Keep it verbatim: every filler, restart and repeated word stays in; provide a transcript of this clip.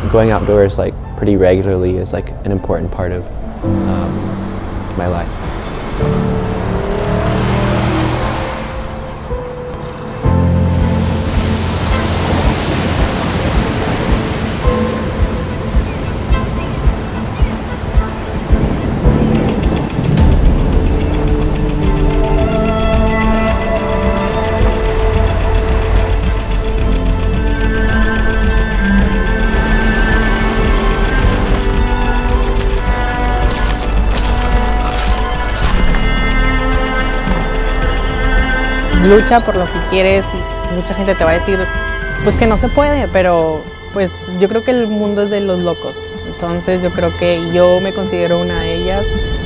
going outdoors like pretty regularly is like an important part of um, my life. Lucha por lo que quieres y mucha gente te va a decir pues que no se puede, pero pues yo creo que el mundo es de los locos, entonces yo creo que yo me considero una de ellas.